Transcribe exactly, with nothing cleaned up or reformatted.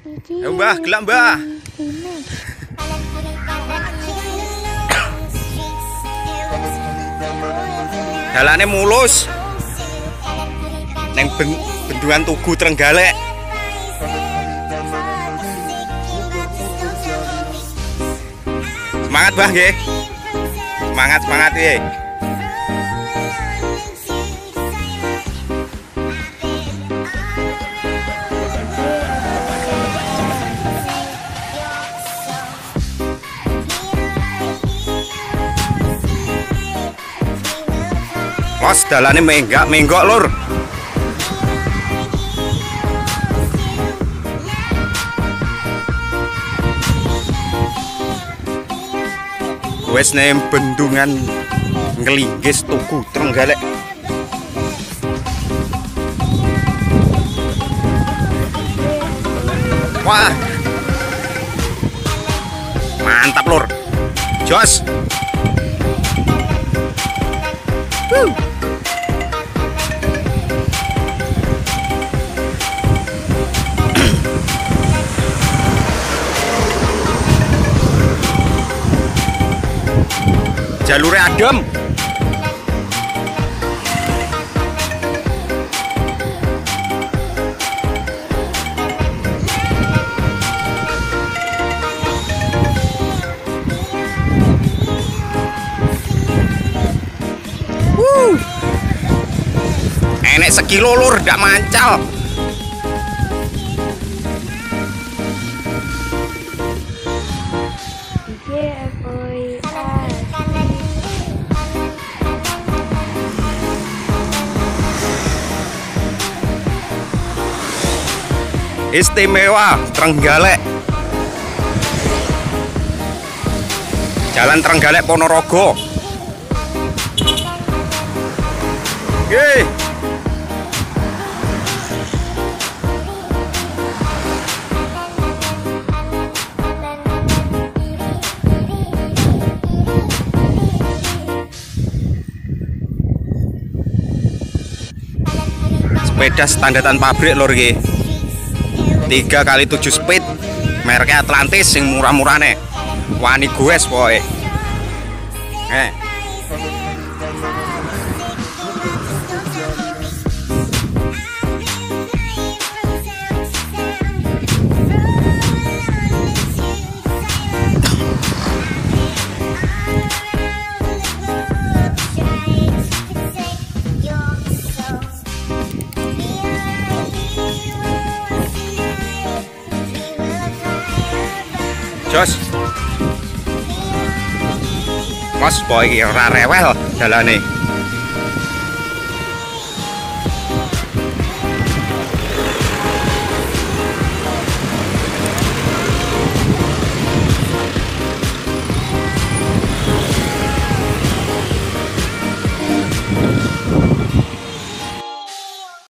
Ayo Mbah, gelap Mbah. Dalane mulus. Neng ben bendungan Tugu Trenggalek. Semangat Mbah nggih. Semangat semangat nggih. Mas dalane menggak menggok lur. Wes nem bendungan Ngelinggis Tugu Trenggalek. Wah, mantap lur, jos. Woo. Jalurnya adem. Wuh. Enek sekilo lur, ndak mancal. Istimewa Trenggalek. Jalan Trenggalek Ponorogo. Yeay. Sepeda standaran pabrik lor nggih. tiga kali tujuh speed, mereknya Atlantis yang murah-murah nih, wani goes boy. Eh. Jos, mas boy ora rewel dalane.